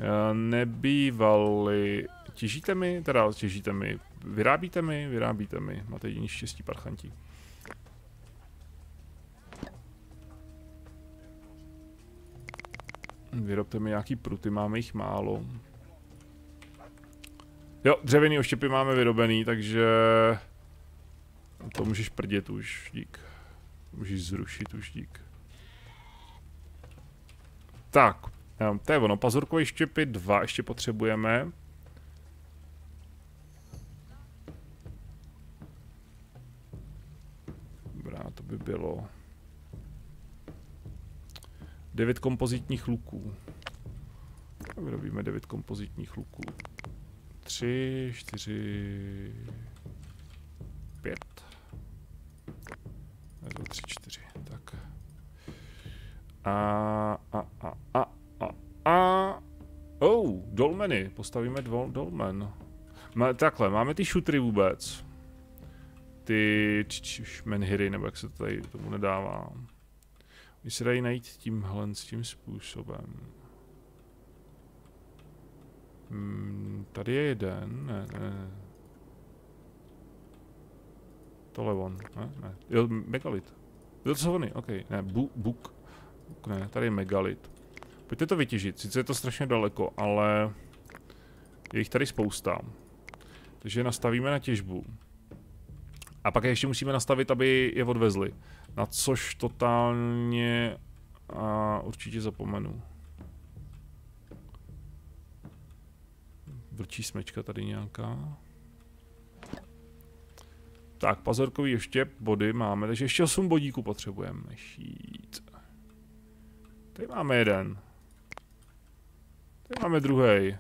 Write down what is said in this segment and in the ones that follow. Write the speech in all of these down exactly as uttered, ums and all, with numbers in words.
Nebývali... Těžíte mi? Teda těžíte mi. Vyrábíte mi? Vyrábíte mi. Máte jediný štěstí, parchanti. Vyrobte mi nějaký pruty, máme jich málo. Jo, dřevěný oštěpy máme vyrobený, takže... To můžeš prdět už, dík. Můžeš zrušit už, dík. Tak, to je ono, pazurkové štěpy dva ještě potřebujeme. Dobrá, to by bylo... devět kompozitních luků. Vyrobíme devět kompozitních luků. tři, čtyři, pět. dva, tři, čtyři, tak. A, a, a, a, a, a. Oh, dolmeny, postavíme dvou dolmen. Má, takhle, máme ty šutry vůbec. Ty menhiry, nebo jak se to tady tomu nedává. Oni se dají najít tímhle s tím způsobem. Hmm, tady je jeden, ne, ne. Tohle on, ne, ne. Jo, megalit. Jo, to jsou oni, ok, ne, bu, buk. Buk, ne, tady je megalit. Pojďte to vytěžit, sice je to strašně daleko, ale je jich tady spousta. Takže nastavíme na těžbu. A pak ještě musíme nastavit, aby je odvezli. Na což totálně a určitě zapomenu. Vrčí smečka tady nějaká. Tak, pazorkový ještě body máme, takže ještě osm bodíků potřebujeme. Šít. Tady máme jeden. Tady máme druhý.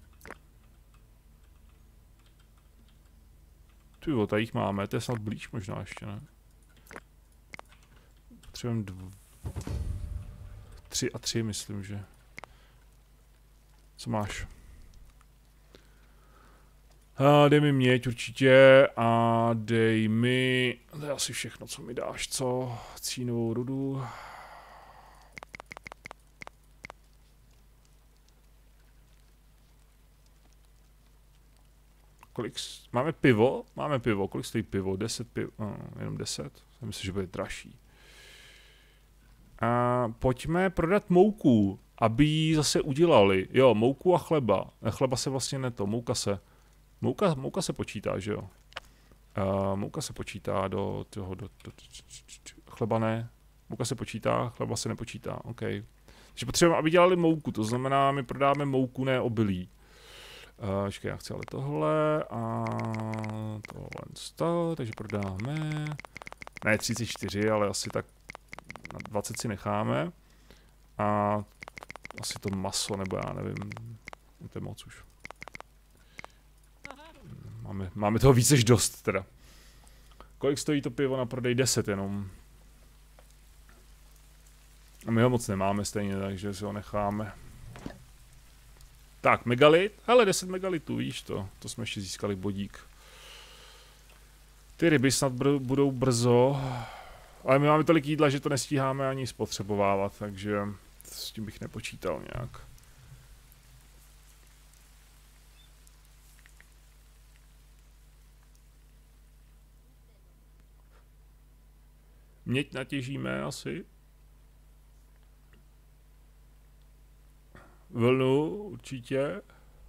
Tyjo, tady jich máme, to je snad blíž možná ještě, ne? Potřebujeme dv... tři a tři, myslím, že. Co máš? A dej mi měď určitě a dej mi... To je asi všechno, co mi dáš, co? Cínovou rudu. Kolik... Máme pivo? Máme pivo. Kolik stojí pivo? deset pivo? No, jenom deset? Já myslím, že bude dražší. A pojďme prodat mouku, aby ji zase udělali. Jo, mouku a chleba. Chleba se vlastně neto, mouka se... Mouka, mouka se počítá, že jo? Uh, mouka se počítá do toho, do, do, do, chleba ne. Mouka se počítá, chleba se nepočítá, OK. Takže potřebujeme, aby dělali mouku, to znamená, my prodáme mouku, ne obilí. Uh, Počkej, já chci ale tohle a tohle sto, takže prodáme. Ne třicet čtyři, ale asi tak na dvacet si necháme. A asi to maso, nebo já nevím, to je moc už. Máme, máme toho víc než dost teda. Kolik stojí to pivo na prodej? deset jenom. A my ho moc nemáme stejně, takže si ho necháme. Tak, megalit. Hele, deset megalitů, víš to. To jsme ještě získali bodík. Ty ryby snad br budou brzo. Ale my máme tolik jídla, že to nestíháme ani spotřebovávat, takže s tím bych nepočítal nějak. Měď natěžíme asi. Vlnu určitě.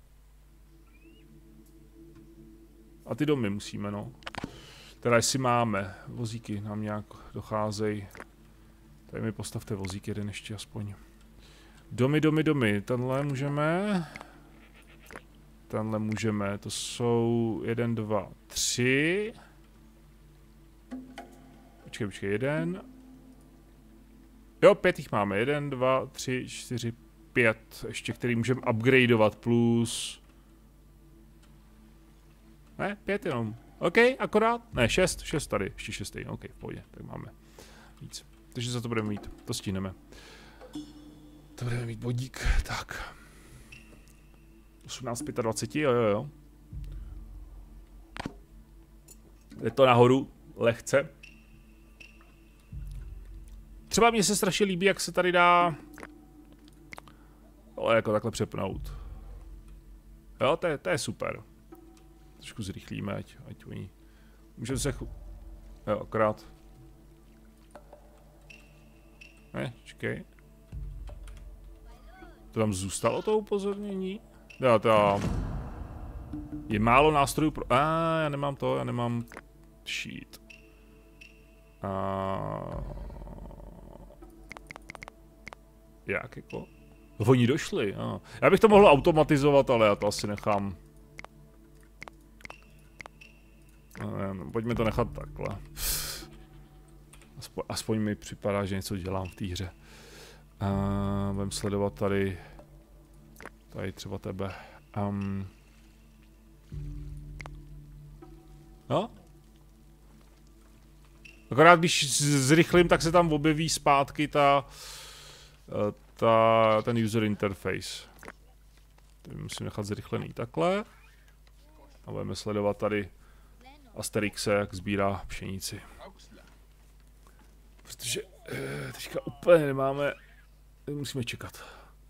A ty domy musíme, no. Teda jestli máme. Vozíky nám nějak docházejí. Tady mi postavte vozík jeden ještě aspoň. Domy, domy, domy. Tenhle můžeme. Tenhle můžeme. To jsou jeden, dva, tři. Počkej, počkej, jeden. Jo, pět jich máme. Jeden, dva, tři, čtyři, pět. Ještě, který můžeme upgradeovat plus... Ne, pět jenom. OK, akorát. Ne, šest, šest tady. Ještě šestý. OK, v pohodě. Tak máme víc. Takže za to budeme mít. To stihneme. To budeme mít bodík. Tak. osmnáct dvacet pět, jo, jo, jo. Je to nahoru. Lehce. Třeba mně se strašně líbí, jak se tady dá ale jako takhle přepnout. Jo, to je, to je super. Trošku zrychlíme, ať, ať oni... Můžeme se... Chu... Jo, akorát... Ne, čekej. To tam zůstalo to upozornění? Jo, to... Je málo nástrojů pro... A já nemám to, já nemám... Sheet. A... Jak jako? Oni došli, a. Já bych to mohl automatizovat, ale já to asi nechám. No, pojďme to nechat takhle. Aspoň, aspoň mi připadá, že něco dělám v té hře. Uh, budem sledovat tady. Tady třeba tebe. Um. No? Akorát když zrychlím, tak se tam objeví zpátky ta, ta ten user interface. Tady musím nechat zrychlený takhle. A budeme sledovat tady Asterixe, jak sbírá pšenici. Protože eh, teďka úplně nemáme, musíme čekat.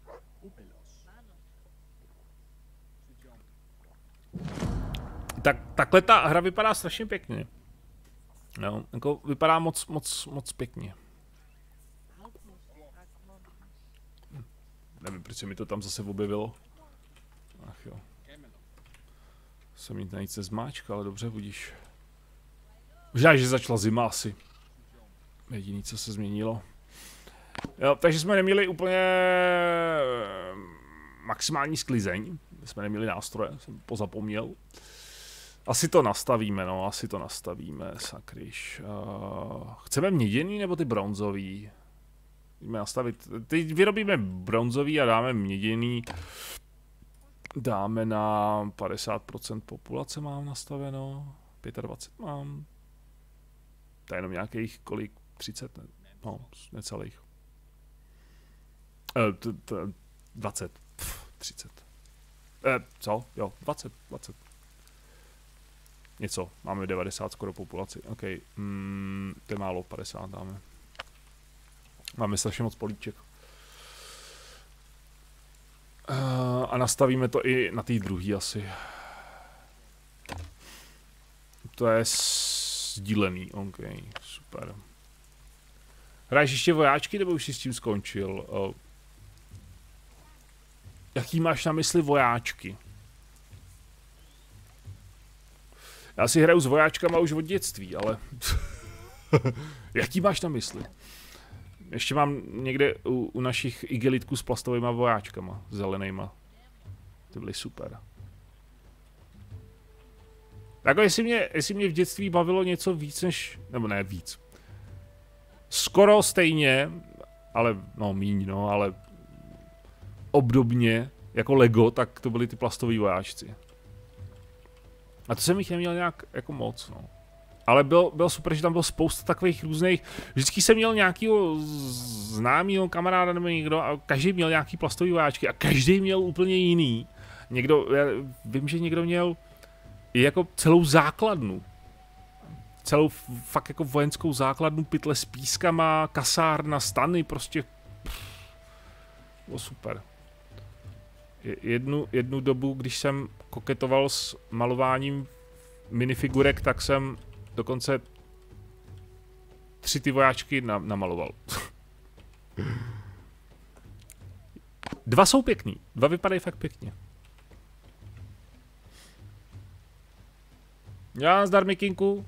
Tak, takhle ta hra vypadá strašně pěkně. No, jako vypadá moc, moc, moc pěkně. Hm. Nevím, proč se mi to tam zase objevilo. Ach jo. Jsem jít na nic nezmáčka, ale dobře, budíš. Možná, že začala zima asi. Jediný, co se změnilo. Jo, takže jsme neměli úplně maximální sklizeň. Jsme neměli nástroje, jsem pozapomněl. Asi to nastavíme, no, asi to nastavíme, sakryš. Uh, chceme měděný nebo ty bronzový? Jdeme nastavit, teď vyrobíme bronzový a dáme měděný. Dáme na padesát procent populace mám nastaveno, dvacet pět mám. To je jenom nějakých kolik, třicet, ne? No, necelých. Uh, dvacet, třicet. Uh, co? Jo, dvacet, dvacet. Něco, máme devadesát skoro populaci, ok, mm, to je málo, padesát dáme. Máme strašně moc políček. Uh, a nastavíme to i na té druhé asi. To je sdílený, ok, super. Hraješ ještě vojáčky, nebo už jsi s tím skončil? Uh, jaký máš na mysli vojáčky? Já si hraju s vojáčkama už od dětství, ale... Jaký máš na mysli? Ještě mám někde u, u našich igelitků s plastovými vojáčkama, zelenýma. Ty byly super. Jako jestli mě, jestli mě v dětství bavilo něco víc než... Nebo ne víc. Skoro stejně, ale... No míň, no, ale... Obdobně, jako Lego, tak to byly ty plastoví vojáčci. A to jsem jich neměl nějak jako moc, no. Ale byl, byl super, že tam bylo spousta takových různých... Vždycky jsem měl nějakýho známýho kamaráda nebo někdo a každý měl nějaký plastový vojáčky a každý měl úplně jiný. Někdo, já vím, že někdo měl i jako celou základnu. Celou fakt jako vojenskou základnu, pytle s pískama, kasárna, stany, prostě... Bylo super. Jednu, jednu dobu, když jsem koketoval s malováním minifigurek, tak jsem dokonce tři ty vojáčky na, namaloval. Dva jsou pěkný, dva vypadají fakt pěkně. Já zdar Mikinku.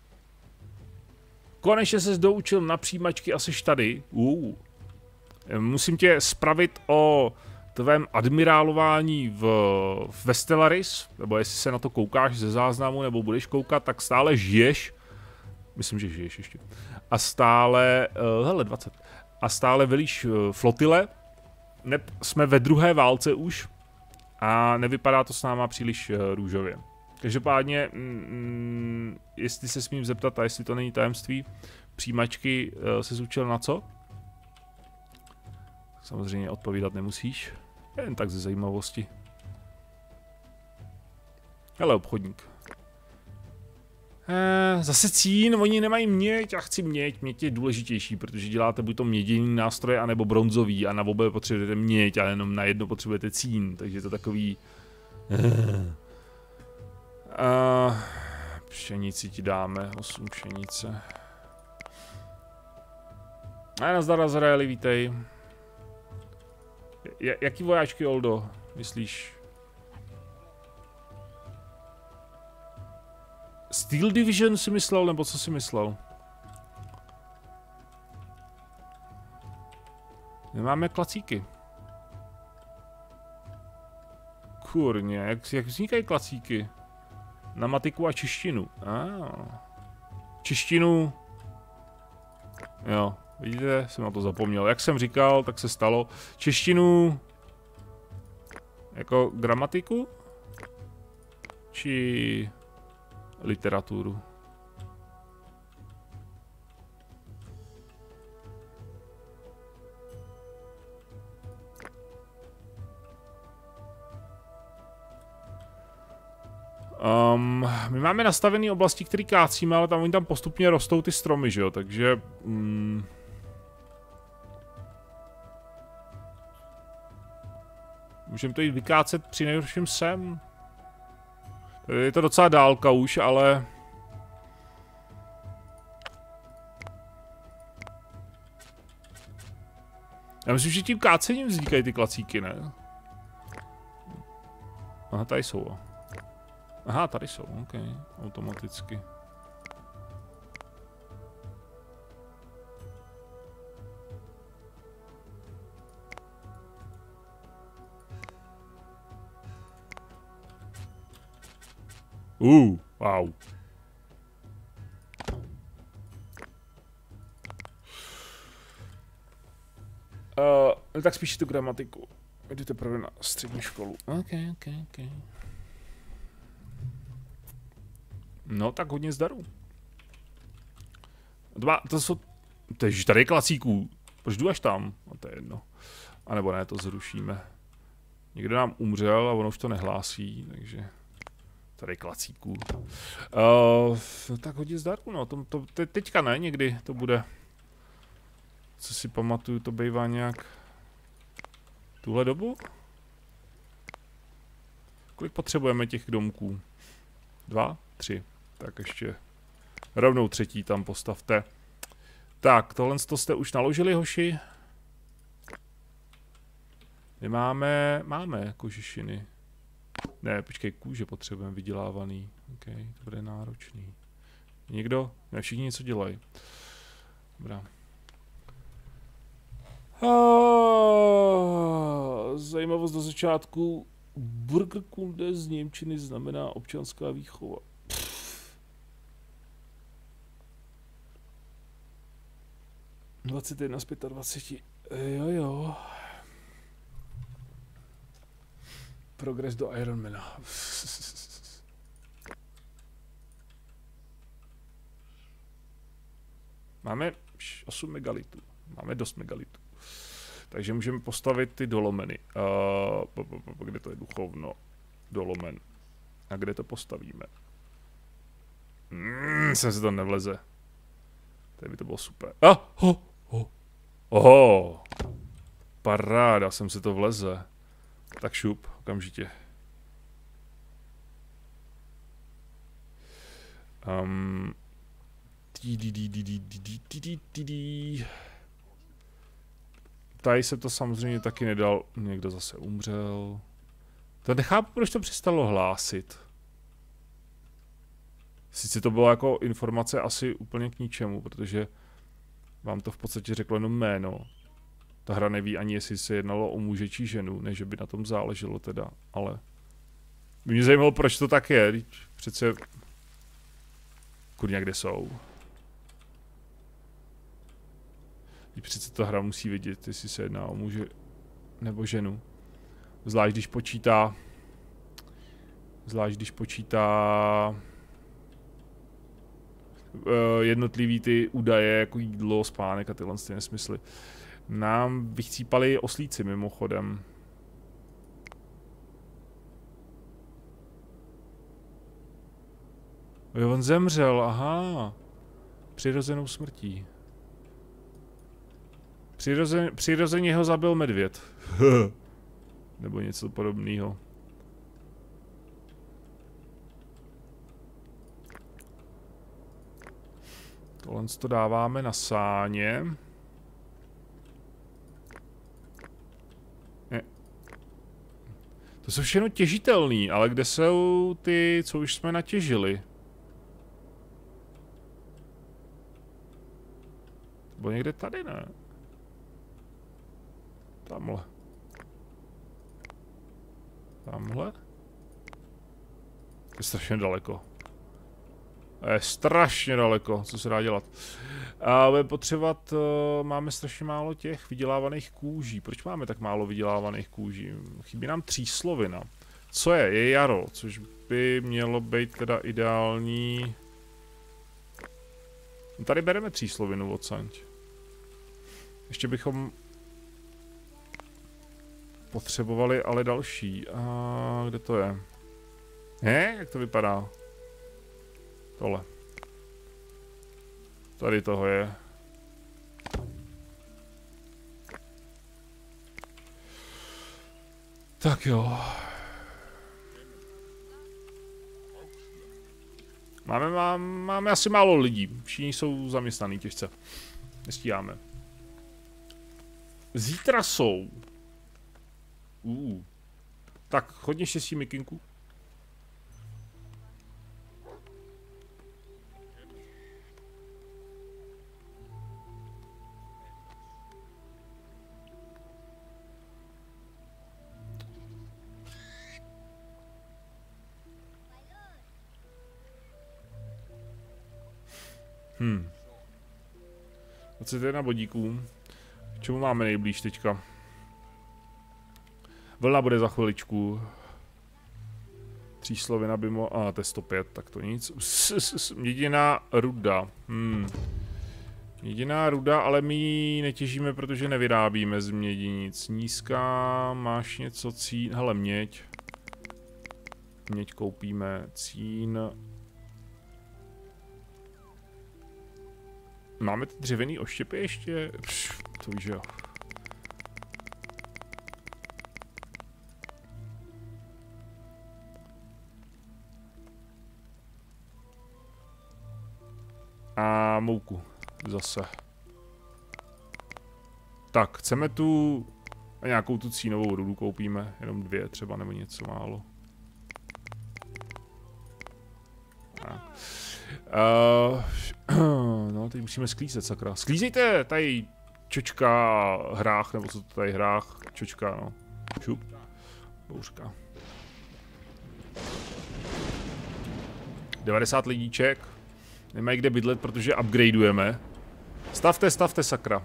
Konečně ses doučil na přijímačky a seš tady. Uh. Musím tě spravit o tvém admirálování v, v Stellaris, nebo jestli se na to koukáš ze záznamu, nebo budeš koukat, tak stále žiješ. Myslím, že žiješ ještě. A stále, uh, hele, dvacet. A stále velíš uh, flotile. Ne, jsme ve druhé válce už. A nevypadá to s náma příliš uh, růžově. Každopádně, mm, jestli se smím zeptat, a jestli to není tajemství, přijímačky uh, se zúčil na co? Samozřejmě odpovídat nemusíš. Jen tak ze zajímavosti. Hele, obchodník. Eh, zase cín, oni nemají měď, já chci měď, měď je důležitější, protože děláte buď to měděný nástroje, anebo bronzový a na obě potřebujete měď, a jenom na jedno potřebujete cín, takže je to takový Uh, pšenici ti dáme, osm pšenice. A nazdar Azraeli, vítej. J jaký vojáčky, Oldo, myslíš? Steel Division si myslel, nebo co si myslel? Nemáme klacíky. Kurně, jak, jak vznikají klacíky? Na matiku a češtinu. Ah. Češtinu. Jo, vidíte, jsem na to zapomněl. Jak jsem říkal, tak se stalo. Češtinu. Jako gramatiku? Či literaturu? Um, my máme nastavené oblasti, které kácíme, ale tam oni tam postupně rostou ty stromy, že jo, takže... Mm, můžeme to jít vykácet při nejhorším sem. Je to docela dálka už, ale... Já myslím, že tím kácením vznikají ty klacíky, ne? Aha, tady jsou. Aha, tady jsou, ok, automaticky. Uh, wow. Uh, tak spíš tu gramatiku. Jdu teprve na střední školu. Ok, ok, ok. No, tak hodně zdarů. Dva, to jsou... Tež tady je klacíků. Proč jdu až tam? No, to je jedno. A nebo ne, to zrušíme. Někdo nám umřel a ono už to nehlásí, takže... Tady je klacíků. Uh, tak hodně zdarů, no. To, to, te, teďka ne, někdy to bude. Co si pamatuju, to bývá nějak... Tuhle dobu? Kolik potřebujeme těch domků? Dva? Tři. Tak ještě rovnou třetí tam postavte. Tak, tohle to jste už naložili, hoši? My máme, máme kožešiny. Ne, počkej, kůže potřebujeme vydělávaný. Ok, to bude náročný. Někdo? Ne, všichni něco dělají. Dobrá. Ah, zajímavost do začátku. Burgerkunde z němčiny znamená občanská výchova. dvacet jedna z dvaceti pěti. Jo, jo. Progres do Ironmana. Máme osm megalitů. Máme dost megalitů. Takže můžeme postavit ty dolomeny. Uh, kde to je duchovno? Dolomen. A kde to postavíme? Mm, sem se to nevleze. Tady by to bylo super. Ah, ho, ho. Oho. Paráda, sem se to vleze. Tak šup, okamžitě. Um, Tady se to samozřejmě taky nedal. Někdo zase umřel. To nechápu, proč to přestalo hlásit. Sice to bylo jako informace asi úplně k ničemu, protože vám to v podstatě řeklo jenom jméno. Ta hra neví ani, jestli se jednalo o muže či ženu, než by na tom záleželo teda, ale... By mě zajímalo, proč to tak je, přece... Kurňa, kde jsou? Přece ta hra musí vědět, jestli se jedná o muže nebo ženu. Zvlášť když počítá... Zvlášť když počítá... Uh, jednotlivý ty údaje, jako jídlo, spánek a tyhle ty nesmysly. Nám vychcípali oslíci mimochodem. Jo, on zemřel, aha. Přirozenou smrtí. Přirozen, přirozeně ho zabil medvěd. Nebo něco podobného. Tohle to dáváme na sáně. Ne. To jsou všechno těžitelný, ale kde jsou ty, co už jsme natěžili? To bylo někde tady, ne? Tamhle. Tamhle? Je strašně daleko. Je strašně daleko, co se dá dělat. A budeme potřebovat, uh, máme strašně málo těch vydělávaných kůží. Proč máme tak málo vydělávaných kůží? Chybí nám tříslovina. Co je? Je jaro, což by mělo být teda ideální. No tady bereme tříslovinu odsaď. Ještě bychom potřebovali ale další. A kde to je? He? Jak to vypadá? Tohle. Tady toho je. Tak jo. Máme, máme, máme asi málo lidí. Všichni jsou zaměstnaný těžce. Nestíháme. Zítra jsou. Uh. Tak, hodně štěstí, mikinku. Hmm. dvacet jedna bodíků. K čemu máme nejblíž teďka? Vlna bude za chviličku. Tříslovina by mo... A, to je sto pět, tak to nic. Měděná ruda. Hmm. Měděná ruda, ale my ji netěžíme, protože nevyrábíme z mědi nic. Nízká, máš něco cín... Hele, měď. Měď koupíme. Cín... Máme ty dřevěný oštěpy ještě? Pš, to víš, jo. A mouku. Zase. Tak, chceme tu... A nějakou tu cínovou rudu koupíme. Jenom dvě třeba, nebo něco málo. Tak. Uh, no, teď musíme sklízet, sakra. Sklízejte tady čočka, hrách, nebo co to tady hrách, čočka, no. Šup. Bouřka. devadesát lidíček. Nemají kde bydlet, protože upgradeujeme. Stavte, stavte, sakra.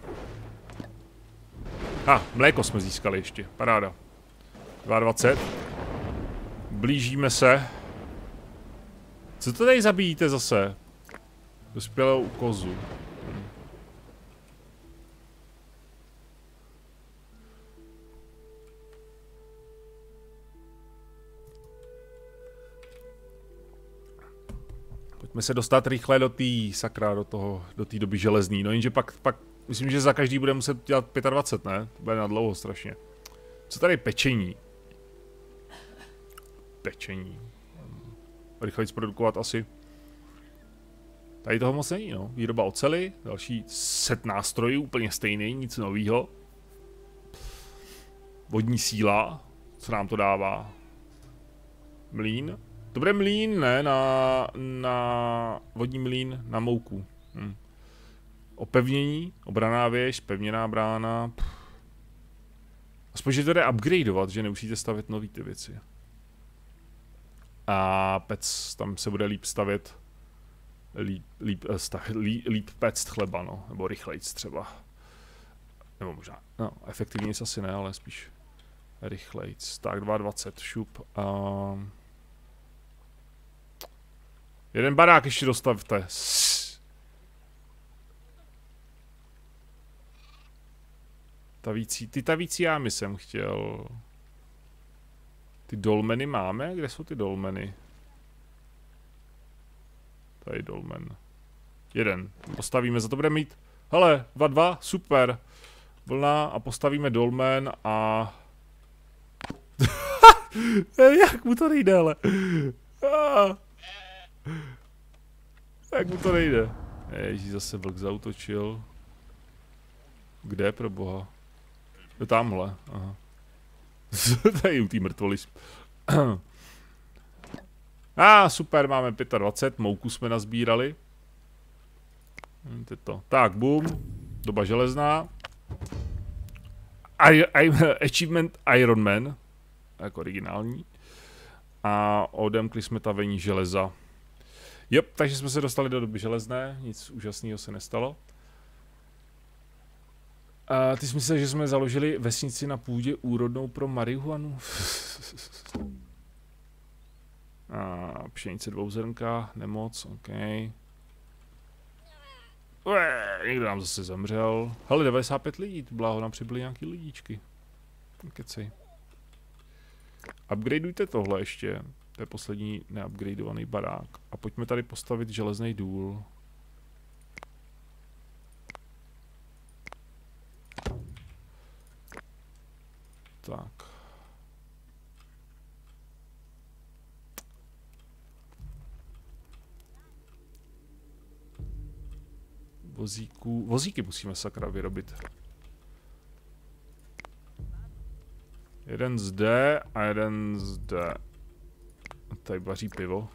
Ha, ah, mléko jsme získali ještě, paráda. dvacet dva. Blížíme se. Co to tady zabíjíte zase? Dospělou kozu. Hm. Pojďme se dostat rychle do té sakra, do toho, do té doby železný. No jenže pak, pak, myslím, že za každý bude muset dělat dvacet pět, ne? To bude na dlouho strašně. Co tady pečení? Pečení. Rychleji zprodukovat asi. Tady toho moc není, no. Výroba oceli, další set nástrojů, úplně stejný, nic novýho. Vodní síla, co nám to dává? Mlín? To bude mlín, ne? Na, na vodní mlín, na mouku. Hm. Opevnění, obraná věž, pevněná brána. Pff. Aspoň, že to jde upgradeovat, že nemusíte stavět nový ty věci. A pec, tam se bude líp stavět. Líp, líp, stav, líp, líp pect chleba, no. Nebo rychlejc třeba. Nebo možná, no, efektivně asi ne, ale spíš rychlejc. Tak, dvacet dva, šup. Um, jeden barák ještě dostavte. Tavící, ty tavící jámy jsem chtěl. Ty dolmeny máme? Kde jsou ty dolmeny? Tady dolmen. Jeden. Postavíme, za to bude mít. Hele, dva dva, super. Vlna a postavíme dolmen a... Jak mu to nejde, ale. Jak mu to nejde. Ježíš, zase vlk zautočil. Kde pro boha? Je tamhle, aha. Tady u té mrtvoly. A ah, super, máme dvacet pět, mouku jsme nazbírali. To. Tak, boom. Doba železná. I, I, achievement Iron Man. Jako originální. A odemkli jsme tavení železa. Jop, takže jsme se dostali do doby železné. Nic úžasného se nestalo. A ty jsi myslel, že jsme založili vesnici na půdě úrodnou pro marihuanu? A pšenice dvouzrnka, nemoc, ok. Ué, někdo nám zase zemřel. Hele, devadesát pět lidí, bláho, nám přibyly nějaký lidíčky. Kecej. Upgradeujte tohle ještě. To je poslední neupgradeovaný barák. A pojďme tady postavit železný důl. Tak. Vozíků, vozíky musíme sakra vyrobit. Jeden zde a jeden zde. Tady vaří pivo.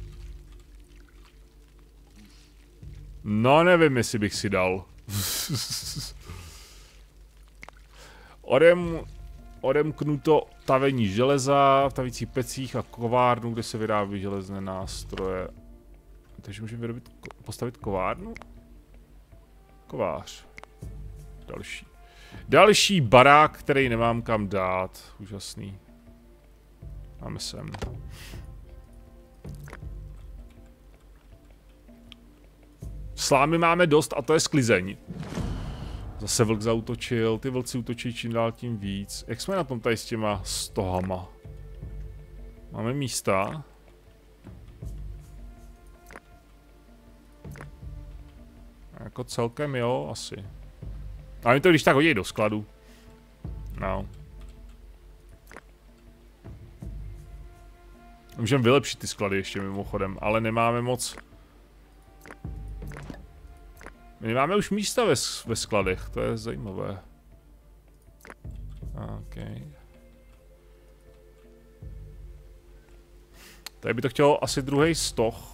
No nevím, jestli bych si dal. Odem, odemknuto tavení železa v tavících pecích a kovárnu, kde se vyrábí železné nástroje. Takže můžeme vyrobit, postavit kovárnu? Kovář. Další. Další barák, který nemám kam dát. Úžasný. Máme sem. Slámy máme dost a to je sklizeň. Zase vlk zautočil, ty vlci útočí čím dál tím víc. Jak jsme na tom tady s těma stohama? Máme místa. Jako celkem jo, asi. Ale mi to když tak hodí do skladu. No. Můžeme vylepšit ty sklady ještě mimochodem, ale nemáme moc. My máme už místa ve, ve skladech, to je zajímavé. OK. Tady by to chtělo asi druhý stoh.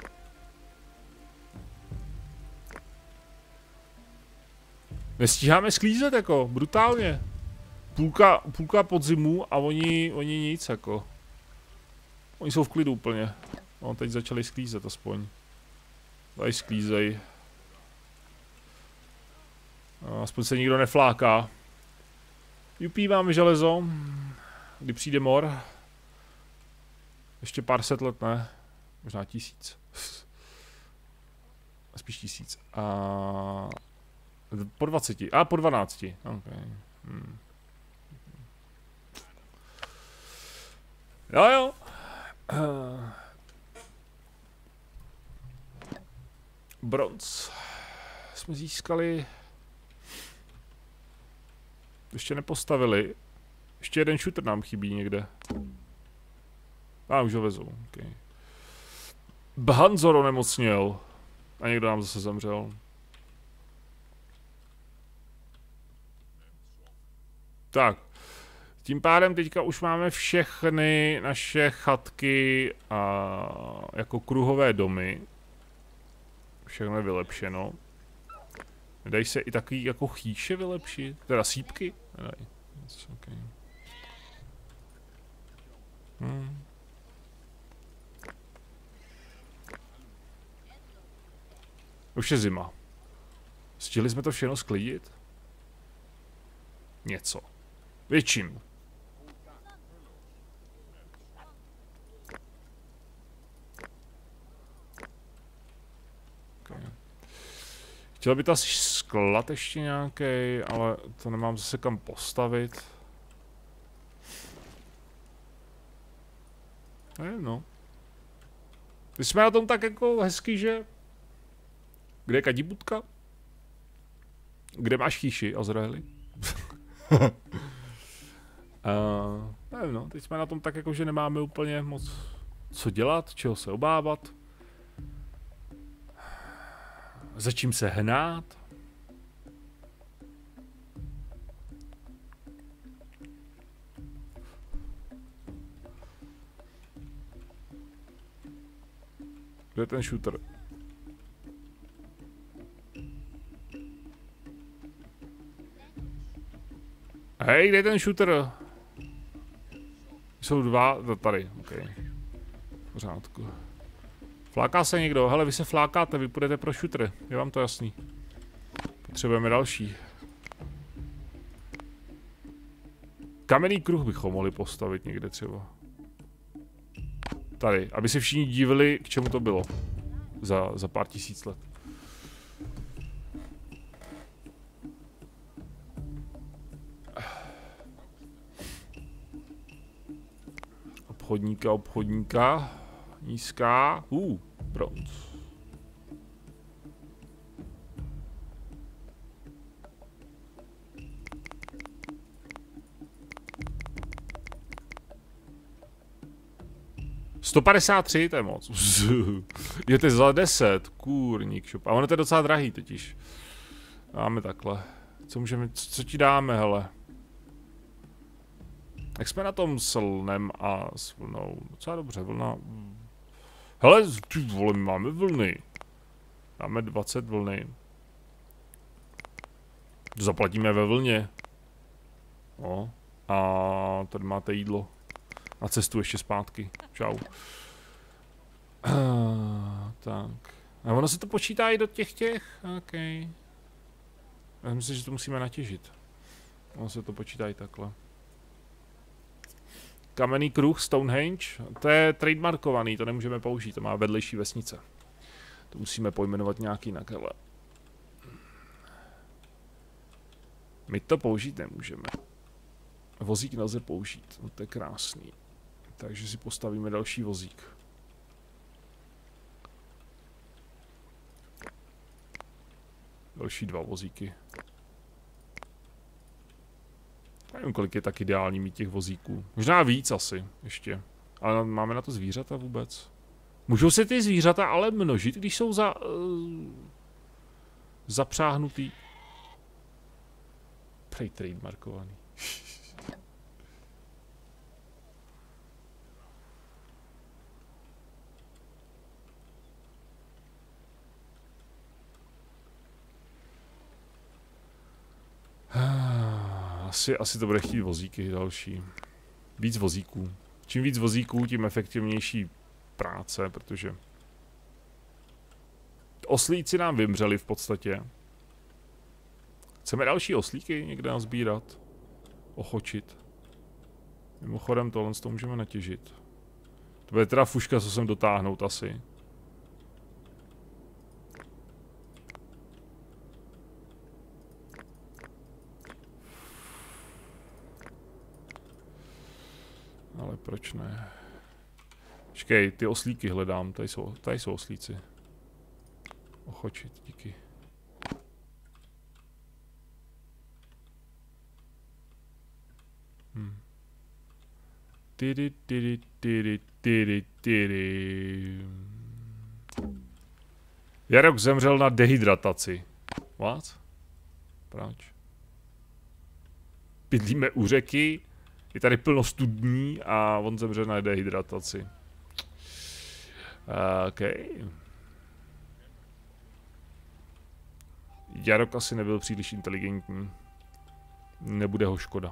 Nestíháme sklízet jako, brutálně. Půlka, půlka podzimu a oni, oni nic jako. Oni jsou v klidu úplně. No, teď začali sklízet aspoň. Tady sklízej. Aspoň se nikdo nefláká. Jupí, máme železo. Kdy přijde mor? Ještě pár set let, ne? Možná tisíc. Spíš tisíc. A... Po dvaceti. A po dvanácti. Okay. Hmm. Jo jo. Uh. Bronz. Jsme získali. Ještě nepostavili. Ještě jeden shooter nám chybí někde. A už ho vezou. Okay. Bhanzor onemocněl. A někdo nám zase zemřel. Tak. Tím pádem teďka už máme všechny naše chatky a jako kruhové domy. Všechno je vylepšeno. Dají se i takový jako chýše vylepšit? Teda sípky? Nedají. Okay. Hmm. Už je zima. Stihli jsme to všechno sklidit? Něco. Většinu. Okay. Chtěl by to asi sklad ještě nějaký, ale to nemám zase kam postavit. Ne, no. My jsme na tom tak jako hezký, že... Kde je kadibutka? Kde máš chýši, Azraeli? uh, nevím, no, teď jsme na tom tak jako, že nemáme úplně moc co dělat, čeho se obávat. Za čím se hnát? Kde je ten shooter? Hej, kde je ten shooter? Jsou dva, tady, ok. V pořádku. Fláká se někdo? Hele, vy se flákáte, vy půjdete pro shooter, je vám to jasný. Potřebujeme další. Kamenný kruh bychom mohli postavit někde třeba. Tady, aby se všichni dívali, k čemu to bylo. Za, za pár tisíc let. Obchodníka, obchodníka. Nízká. Uh, bronz. sto padesát tři, to je moc. Je to za deset, kůrník šup. A ono to je docela drahý totiž. Dáme takhle. Co můžeme, co, co ti dáme, hele? Jak jsme na tom s lnem a s vlnou? Docela dobře, vlna... Hele, ty vole, my máme vlny. Dáme dvacet vlny. Zaplatíme ve vlně. No. A tady máte jídlo. Na cestu ještě zpátky. Čau. Uh, tak. A ono se to počítá i do těch těch? OK. Já myslím, že to musíme natěžit. Ono se to počítá i takhle. Kamenný kruh, Stonehenge. To je trademarkovaný, to nemůžeme použít, to má vedlejší vesnice. To musíme pojmenovat nějak jinak, hele. My to použít nemůžeme. Vozík nelze použít, no to je krásný. Takže si postavíme další vozík. Další dva vozíky. Nevím, kolik je tak ideální mít těch vozíků. Možná víc asi, ještě. Ale máme na to zvířata vůbec? Můžou se ty zvířata ale množit, když jsou za... Uh, zapřáhnutý. Prej trademarkovaný. Asi, asi to bude chtít vozíky další. Víc vozíků. Čím víc vozíků, tím efektivnější práce, protože... Oslíci nám vymřeli v podstatě. Chceme další oslíky někde nazbírat? Ochočit. Mimochodem tohle to můžeme natěžit. To bude teda fuška, co sem dotáhnout asi. Ale proč ne? Počkej, ty oslíky hledám, tady jsou, tady jsou oslíci. Ochočit, díky. Hm. Tydy, tydy, tydy, tydy, tydy. Jarok zemřel na dehydrataci. What? Proč? Bydlíme u řeky, je tady plno studní a on zemře na dehydrataci. OK. Jarok asi nebyl příliš inteligentní. Nebude ho škoda.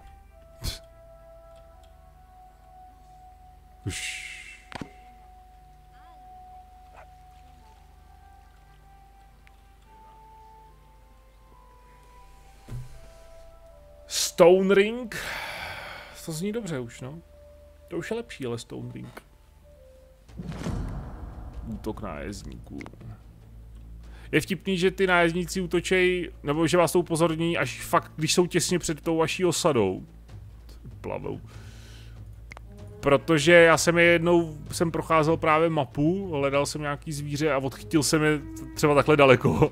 Už. Stone Ring. To zní dobře už, no. To už je lepší, ale Stone Ring. Útok nájezdníků. Je vtipný, že ty nájezdníci útočej, nebo že vás to upozorní, až fakt, když jsou těsně před tou vaší osadou. Plavou. Protože já jsem je jednou, jsem procházel právě mapu, hledal jsem nějaký zvíře a odchytil jsem je třeba takhle daleko.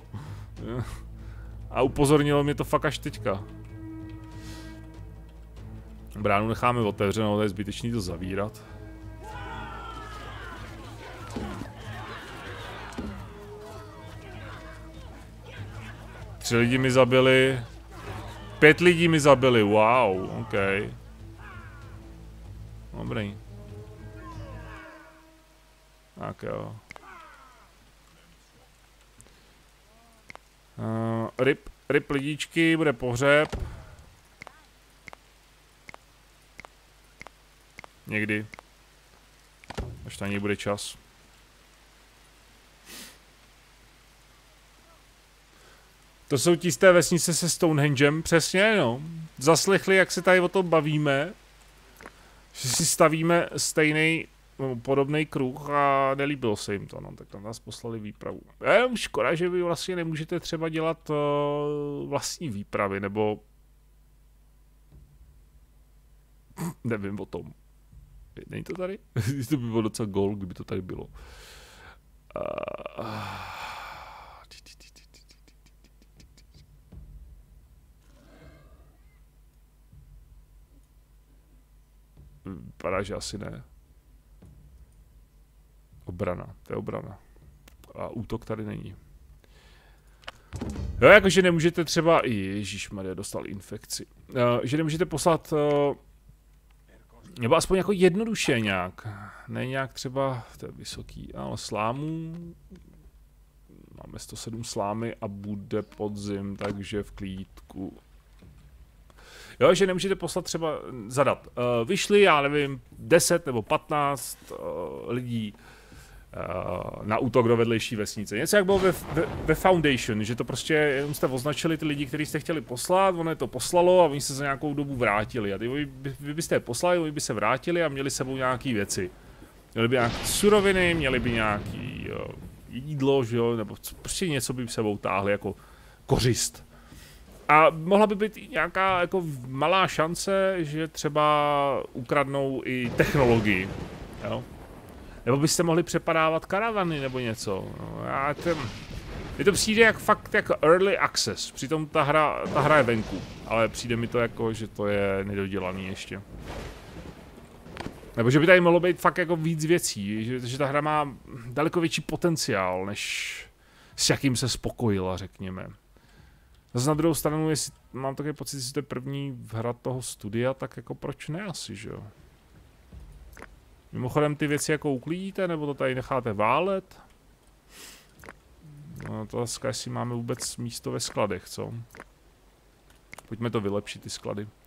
A upozornilo mě to fakt až teďka. Bránu necháme otevřenou, to je zbytečný to zavírat. Tři lidi mi zabili. Pět lidí mi zabili, wow, ok. Dobrý. Tak jo. Uh, ryb, ryb lidíčky, bude pohřeb. Někdy. Až na něj bude čas. To jsou ti z té vesnice se Stonehengem, přesně no. Zaslechli, jak se tady o tom bavíme. Že si stavíme stejný, no, podobný kruh a nelíbilo se jim to, no. Tak tam nás poslali výpravu. Je, škoda, že vy vlastně nemůžete třeba dělat uh, vlastní výpravy, nebo... Nevím o tom. Není to tady? To by bylo docela gol, kdyby to tady bylo. Uh... Vypadá, že asi ne. Obrana, to je obrana. A útok tady není. Jo, jakože nemůžete třeba... Ježišmarja, dostal infekci. Uh, že nemůžete poslat... Uh, nebo aspoň jako jednoduše nějak. Ne nějak třeba... To je vysoký, ale slámů... Máme sto sedm slámy a bude podzim, takže v klídku... Jo, že nemůžete poslat třeba zadat. Uh, vyšli, já nevím, deset nebo patnáct uh, lidí uh, na útok do vedlejší vesnice. Něco jak bylo ve, ve, ve Foundation, že to prostě jenom jste označili ty lidi, kteří jste chtěli poslat, ono je to poslalo a oni se za nějakou dobu vrátili. A ty, vy, vy byste je poslali, oni by se vrátili a měli s sebou nějaké věci. Měli by nějaké suroviny, měli by nějaké uh, jídlo, že jo, nebo prostě něco by sebou táhli jako kořist. A mohla by být nějaká jako malá šance, že třeba ukradnou i technologii, jo? Nebo byste mohli přepadávat karavany nebo něco. No, já ten... Mně to přijde jak fakt jako early access, přitom ta hra, ta hra je venku, ale přijde mi to jako, že to je nedodělaný ještě. Nebo že by tady mohlo být fakt jako víc věcí, že, že ta hra má daleko větší potenciál, než s jakým se spokojila, řekněme. Zase na druhou stranu, jestli mám takový pocit, že to je první hra toho studia, tak jako proč ne asi, že jo? Mimochodem ty věci jako uklidíte, nebo to tady necháte válet? No to zase, jestli máme vůbec místo ve skladech, co? Pojďme to vylepšit, ty sklady.